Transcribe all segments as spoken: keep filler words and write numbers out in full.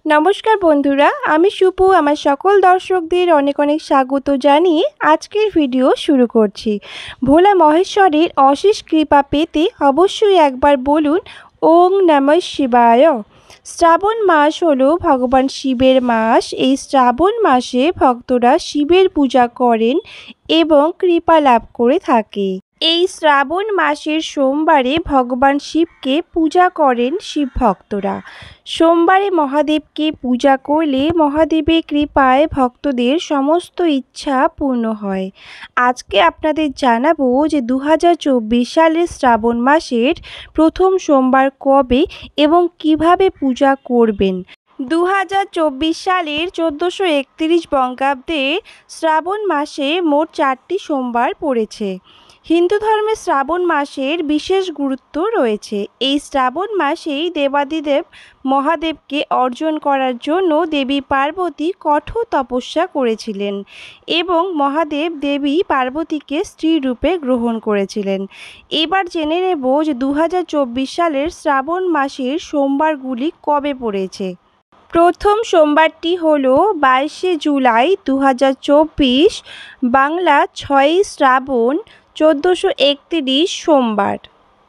নমস্কার বন্ধুরা, আমি সুপু আমার সকল দর্শকদের অনেক অনেক স্বাগত জানিয়ে আজকের ভিডিও শুরু করছি। ভোলা মহেশ্বরের অশেষ কৃপা পেতে অবশ্যই একবার বলুন ওং নমঃ শিবায়। শ্রাবণ মাস হলো ভগবান শিবের মাস। এই শ্রাবণ মাসে ভক্তরা শিবের পূজা করেন এবং কৃপা লাভ করে থাকে। এই শ্রাবণ মাসের সোমবারে ভগবান শিবকে পূজা করেন শিব ভক্তরা। সোমবারে মহাদেবকে পূজা করলে মহাদেবের কৃপায় ভক্তদের সমস্ত ইচ্ছা পূর্ণ হয়। আজকে আপনাদের জানাবো যে দু হাজার চব্বিশ সালের শ্রাবণ মাসের প্রথম সোমবার কবে এবং কিভাবে পূজা করবেন। দু হাজার চব্বিশ সালের চোদ্দোশো একত্রিশ বঙ্গাব্দের শ্রাবণ মাসে মোট চারটি সোমবার পড়েছে। হিন্দু ধর্মে শ্রাবণ মাসের বিশেষ গুরুত্ব রয়েছে। এই শ্রাবণ মাসেই দেবাদিদেব মহাদেবকে অর্জন করার জন্য দেবী পার্বতী কঠোর তপস্যা করেছিলেন এবং মহাদেব দেবী পার্বতীকে স্ত্রী রূপে গ্রহণ করেছিলেন। এবার জেনে নেব যে দু হাজার চব্বিশ সালের শ্রাবণ মাসের সোমবারগুলি কবে পড়েছে। প্রথম সোমবারটি হল বাইশে জুলাই দু হাজার চব্বিশ, বাংলা ছয়ই শ্রাবণ চোদ্দোশো একত্রিশ সোমবার।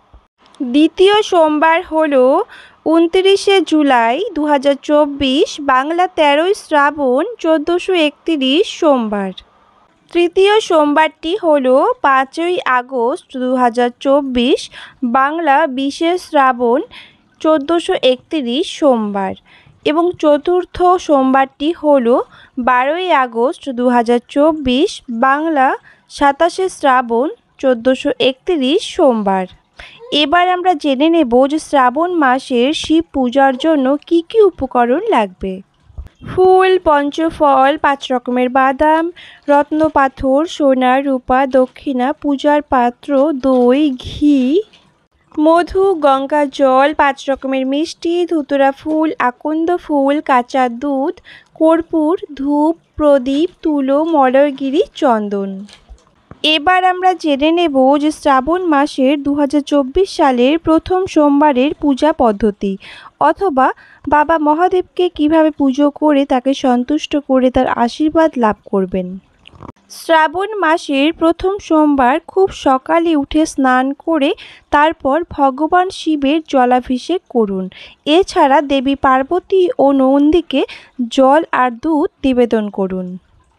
দ্বিতীয় সোমবার হল উনত্রিশে জুলাই দু হাজার চব্বিশ, বাংলা তেরোই শ্রাবণ চোদ্দোশো একত্রিশ সোমবার। তৃতীয় সোমবারটি হল পাঁচই আগস্ট দু হাজার চব্বিশ, বাংলা বিশে শ্রাবণ চোদ্দোশো একত্রিশ সোমবার। এবং চতুর্থ সোমবারটি হল বারোই আগস্ট দু হাজার চব্বিশ, বাংলা সাতাশে শ্রাবণ চোদ্দোশো একত্রিশ সোমবার। এবার আমরা জেনে নেব যে শ্রাবণ মাসের শিব পূজার জন্য কি কি উপকরণ লাগবে। ফুল, পঞ্চফল, পাঁচ রকমের বাদাম, রত্নপাথর, সোনা, রূপা, দক্ষিণা, পূজার পাত্র, দই, ঘি, মধু, গঙ্গা জল, পাঁচ রকমের মিষ্টি, ধুতুরা ফুল, আকন্দ ফুল, কাঁচা দুধ, কর্পূর, ধূপ, প্রদীপ, তুলো, মলয়গিরি, চন্দন। এবার আমরা জেনে নেব যে শ্রাবণ মাসের দু হাজার চব্বিশ সালের প্রথম সোমবারের পূজা পদ্ধতি অথবা বাবা মহাদেবকে কিভাবে পুজো করে তাকে সন্তুষ্ট করে তার আশীর্বাদ লাভ করবেন। শ্রাবণ মাসের প্রথম সোমবার খুব সকালে উঠে স্নান করে তারপর ভগবান শিবের জলাভিষেক করুন। এছাড়া দেবী পার্বতী ও নন্দীকে জল আর দুধ নিবেদন করুন।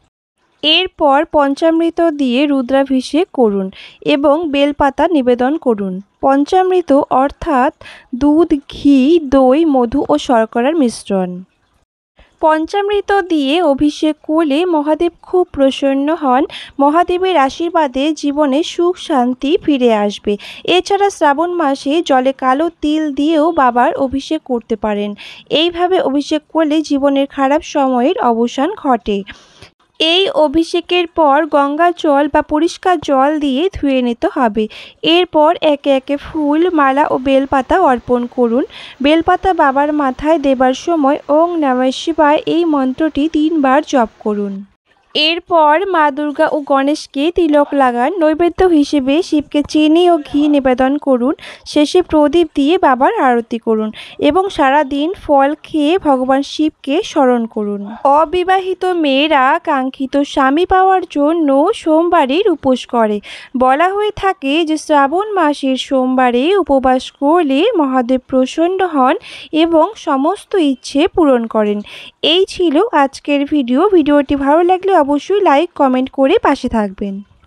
এরপর পঞ্চামৃত দিয়ে রুদ্রাভিষেক করুন এবং বেলপাতা নিবেদন করুন। পঞ্চামৃত অর্থাৎ দুধ, ঘি, দই, মধু ও শর্করার মিশ্রণ। পঞ্চামৃত দিয়ে অভিষেক করলে মহাদেব খুব প্রসন্ন হন। মহাদেবের আশীর্বাদে জীবনে সুখ শান্তি ফিরে আসবে। এছাড়া শ্রাবণ মাসে জলে কালো তিল দিয়েও বাবার অভিষেক করতে পারেন। এইভাবে অভিষেক করলে জীবনের খারাপ সময়ের অবসান ঘটে। এই অভিষেকের পর গঙ্গা জল বা পরিষ্কার জল দিয়ে ধুয়ে নিতে হবে। এরপর একে একে ফুল, মালা ও বেলপাতা অর্পণ করুন। বেলপাতা বাবার মাথায় দেবার সময় ওং নমঃ শিবায় এই মন্ত্রটি তিনবার জপ করুন। এরপর মা দুর্গা ও গণেশকে তিলক লাগান। নৈবেদ্য হিসেবে শিবকে চিনি ও ঘি নিবেদন করুন। শেষে প্রদীপ দিয়ে বাবার আরতি করুন এবং সারা দিন ফল খেয়ে ভগবান শিবকে স্মরণ করুন। অবিবাহিত মেয়েরা কাঙ্ক্ষিত স্বামী পাওয়ার জন্য সোমবারের উপোস করে। বলা হয়ে থাকে যে শ্রাবণ মাসের সোমবারে উপবাস করলে মহাদেব প্রসন্ন হন এবং সমস্ত ইচ্ছে পূরণ করেন। এই ছিল আজকের ভিডিও। ভিডিওটি ভালো লাগলে অবশ্যই লাইক কমেন্ট করে পাশে থাকবেন।